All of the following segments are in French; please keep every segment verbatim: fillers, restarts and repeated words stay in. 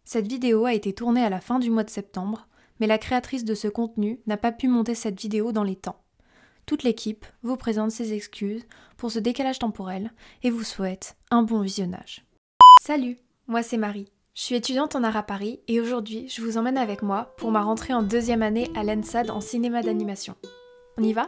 Cette vidéo a été tournée à la fin du mois de septembre, mais la créatrice de ce contenu n'a pas pu monter cette vidéo dans les temps. Toute l'équipe vous présente ses excuses pour ce décalage temporel et vous souhaite un bon visionnage. Salut, moi c'est Marie. Je suis étudiante en art à Paris et aujourd'hui je vous emmène avec moi pour ma rentrée en deuxième année à l'ENSAD en cinéma d'animation. On y va ?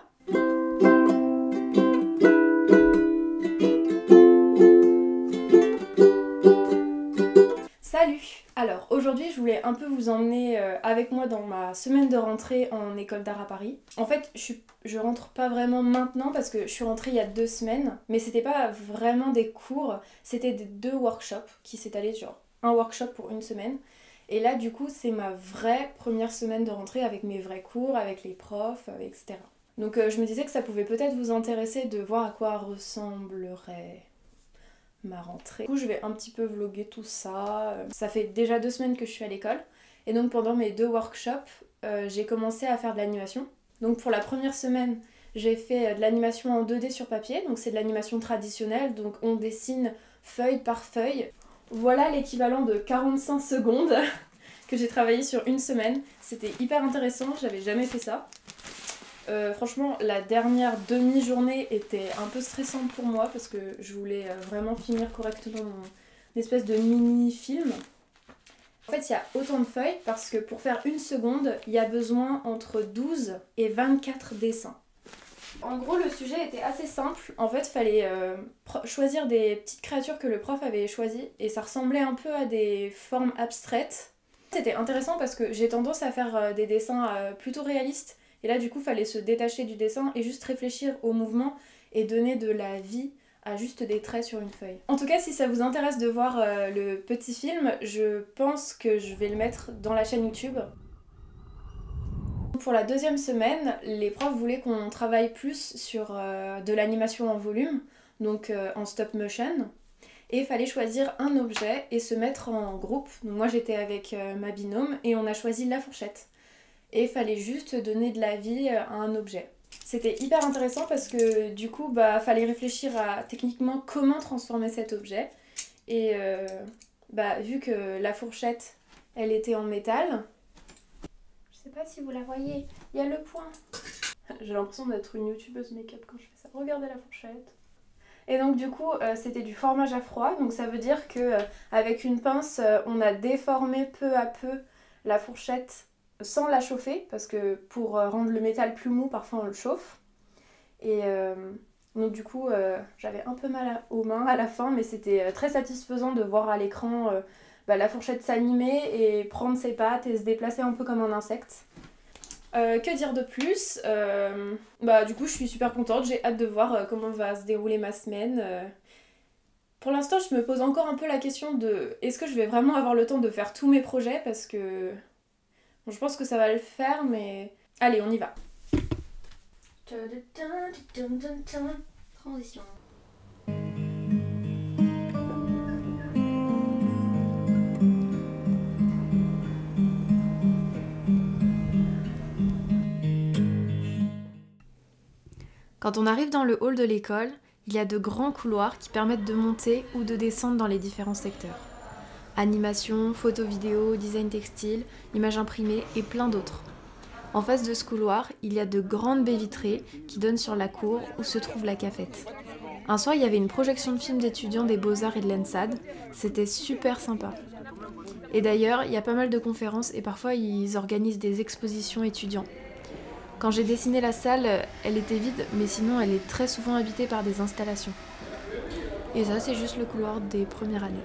Salut! Alors aujourd'hui je voulais un peu vous emmener euh, avec moi dans ma semaine de rentrée en école d'art à Paris. En fait je, suis, je rentre pas vraiment maintenant parce que je suis rentrée il y a deux semaines, mais c'était pas vraiment des cours, c'était des deux workshops qui s'étalaient sur un workshop pour une semaine. Et là du coup c'est ma vraie première semaine de rentrée avec mes vrais cours, avec les profs, et cetera. Donc euh, je me disais que ça pouvait peut-être vous intéresser de voir à quoi ressemblerait ma rentrée. Du coup je vais un petit peu vlogger tout ça. Ça fait déjà deux semaines que je suis à l'école et donc pendant mes deux workshops euh, j'ai commencé à faire de l'animation. Donc pour la première semaine j'ai fait de l'animation en deux D sur papier, donc c'est de l'animation traditionnelle, donc on dessine feuille par feuille. Voilà l'équivalent de quarante-cinq secondes que j'ai travaillé sur une semaine. C'était hyper intéressant, j'avais jamais fait ça. Euh, franchement, la dernière demi-journée était un peu stressante pour moi parce que je voulais vraiment finir correctement mon espèce de mini-film. En fait, il y a autant de feuilles parce que pour faire une seconde, il y a besoin entre douze et vingt-quatre dessins. En gros, le sujet était assez simple. En fait, il fallait euh, choisir des petites créatures que le prof avait choisies et ça ressemblait un peu à des formes abstraites. C'était intéressant parce que j'ai tendance à faire euh, des dessins euh, plutôt réalistes. Et là du coup il fallait se détacher du dessin et juste réfléchir au mouvement et donner de la vie à juste des traits sur une feuille. En tout cas si ça vous intéresse de voir euh, le petit film, je pense que je vais le mettre dans la chaîne YouTube. Pour la deuxième semaine, les profs voulaient qu'on travaille plus sur euh, de l'animation en volume, donc euh, en stop motion. Et il fallait choisir un objet et se mettre en groupe. Donc moi j'étais avec euh, ma binôme et on a choisi la fourchette. Et il fallait juste donner de la vie à un objet. C'était hyper intéressant parce que du coup, bah, fallait réfléchir à techniquement comment transformer cet objet. Et euh, bah, vu que la fourchette, elle était en métal, je sais pas si vous la voyez, il y a le point. J'ai l'impression d'être une youtubeuse make-up quand je fais ça. Regardez la fourchette. Et donc du coup, euh, c'était du formage à froid, donc ça veut dire que euh, avec une pince, euh, on a déformé peu à peu la fourchette sans la chauffer, parce que pour rendre le métal plus mou, parfois on le chauffe. Et euh, donc du coup, euh, j'avais un peu mal aux mains à la fin, mais c'était très satisfaisant de voir à l'écran euh, bah, la fourchette s'animer et prendre ses pattes et se déplacer un peu comme un insecte. Euh, que dire de plus euh, bah du coup je suis super contente, j'ai hâte de voir euh, comment va se dérouler ma semaine. Euh, pour l'instant je me pose encore un peu la question de est-ce que je vais vraiment avoir le temps de faire tous mes projets, parce que bon, je pense que ça va le faire, mais allez on y va. Transition. Quand on arrive dans le hall de l'école, il y a de grands couloirs qui permettent de monter ou de descendre dans les différents secteurs. Animation, photo vidéo, design textile, images imprimées et plein d'autres. En face de ce couloir, il y a de grandes baies vitrées qui donnent sur la cour où se trouve la cafette. Un soir, il y avait une projection de film d'étudiants des Beaux-Arts et de l'ENSAD. C'était super sympa. Et d'ailleurs, il y a pas mal de conférences et parfois ils organisent des expositions étudiants. Quand j'ai dessiné la salle, elle était vide, mais sinon elle est très souvent habitée par des installations. Et ça, c'est juste le couloir des premières années.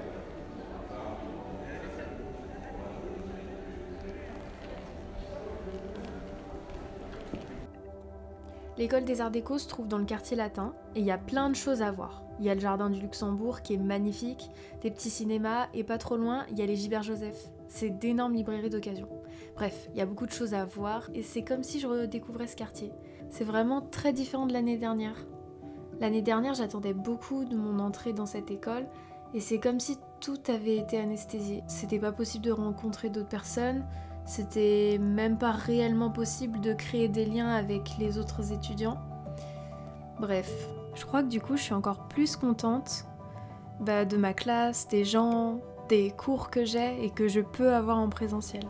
L'école des Arts Déco se trouve dans le quartier latin et il y a plein de choses à voir. Il y a le jardin du Luxembourg qui est magnifique, des petits cinémas et pas trop loin, il y a les Gibert-Joseph. C'est d'énormes librairies d'occasion. Bref, il y a beaucoup de choses à voir et c'est comme si je redécouvrais ce quartier. C'est vraiment très différent de l'année dernière. L'année dernière, j'attendais beaucoup de mon entrée dans cette école et c'est comme si tout avait été anesthésié. C'était pas possible de rencontrer d'autres personnes. C'était même pas réellement possible de créer des liens avec les autres étudiants. Bref, je crois que du coup je suis encore plus contente bah, de ma classe, des gens, des cours que j'ai et que je peux avoir en présentiel.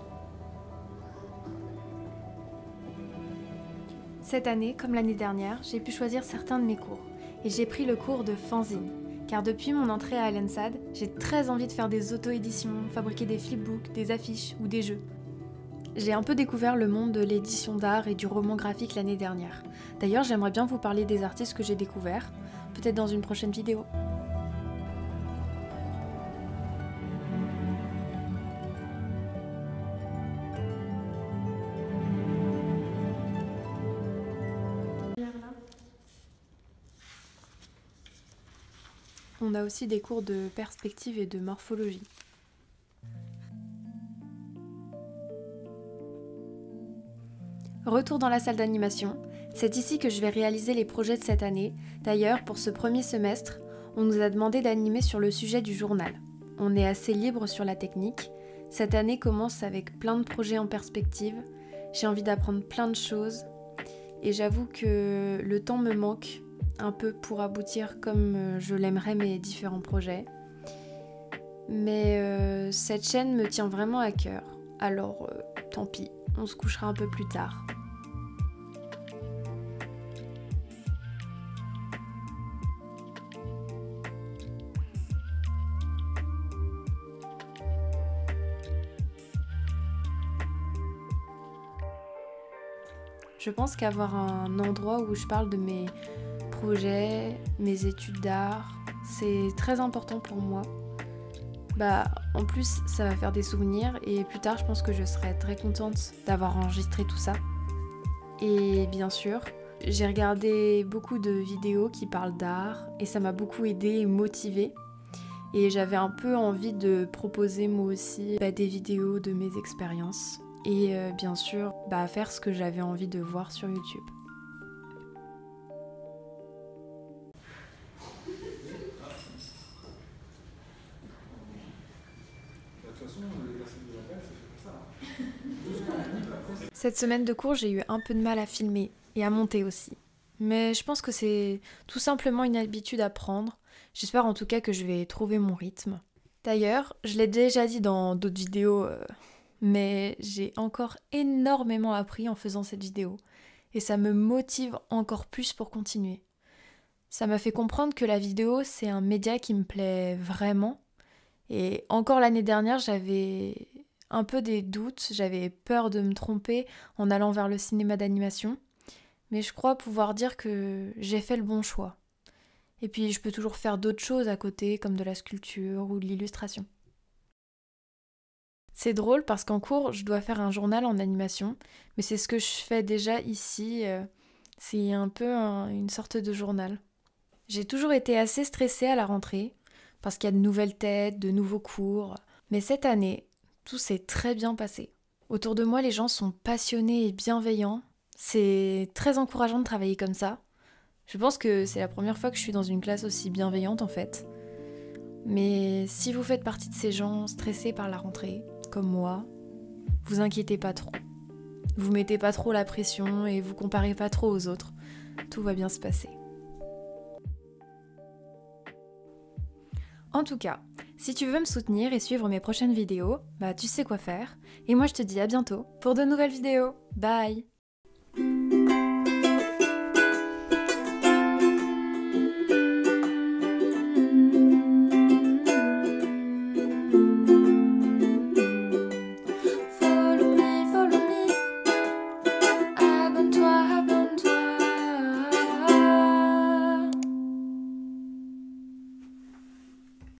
Cette année, comme l'année dernière, j'ai pu choisir certains de mes cours et j'ai pris le cours de fanzine. Car depuis mon entrée à Alensad, j'ai très envie de faire des auto-éditions, fabriquer des flipbooks, des affiches ou des jeux. J'ai un peu découvert le monde de l'édition d'art et du roman graphique l'année dernière. D'ailleurs, j'aimerais bien vous parler des artistes que j'ai découverts, peut-être dans une prochaine vidéo. On a aussi des cours de perspective et de morphologie. Retour dans la salle d'animation. C'est ici que je vais réaliser les projets de cette année. D'ailleurs, pour ce premier semestre, on nous a demandé d'animer sur le sujet du journal. On est assez libre sur la technique. Cette année commence avec plein de projets en perspective. J'ai envie d'apprendre plein de choses. Et j'avoue que le temps me manque un peu pour aboutir comme je l'aimerais mes différents projets. Mais euh, cette chaîne me tient vraiment à cœur. Alors, euh, tant pis, on se couchera un peu plus tard. Je pense qu'avoir un endroit où je parle de mes projets, mes études d'art, c'est très important pour moi. Bah, en plus, ça va faire des souvenirs et plus tard, je pense que je serai très contente d'avoir enregistré tout ça. Et bien sûr, j'ai regardé beaucoup de vidéos qui parlent d'art et ça m'a beaucoup aidée et motivée. Et j'avais un peu envie de proposer moi aussi bah, des vidéos de mes expériences. Et euh, bien sûr, bah, faire ce que j'avais envie de voir sur YouTube. Cette semaine de cours, j'ai eu un peu de mal à filmer et à monter aussi. Mais je pense que c'est tout simplement une habitude à prendre. J'espère en tout cas que je vais trouver mon rythme. D'ailleurs, je l'ai déjà dit dans d'autres vidéos, euh, mais j'ai encore énormément appris en faisant cette vidéo. Et ça me motive encore plus pour continuer. Ça m'a fait comprendre que la vidéo, c'est un média qui me plaît vraiment. Et encore l'année dernière, j'avais un peu des doutes, j'avais peur de me tromper en allant vers le cinéma d'animation. Mais je crois pouvoir dire que j'ai fait le bon choix. Et puis je peux toujours faire d'autres choses à côté, comme de la sculpture ou de l'illustration. C'est drôle parce qu'en cours, je dois faire un journal en animation, mais c'est ce que je fais déjà ici. C'est un peu un, une sorte de journal. J'ai toujours été assez stressée à la rentrée, parce qu'il y a de nouvelles têtes, de nouveaux cours. Mais cette année, tout s'est très bien passé. Autour de moi, les gens sont passionnés et bienveillants. C'est très encourageant de travailler comme ça. Je pense que c'est la première fois que je suis dans une classe aussi bienveillante en fait. Mais si vous faites partie de ces gens stressés par la rentrée, comme moi, vous inquiétez pas trop. Vous mettez pas trop la pression et vous comparez pas trop aux autres. Tout va bien se passer. En tout cas, si tu veux me soutenir et suivre mes prochaines vidéos, bah tu sais quoi faire. Et moi je te dis à bientôt pour de nouvelles vidéos. Bye!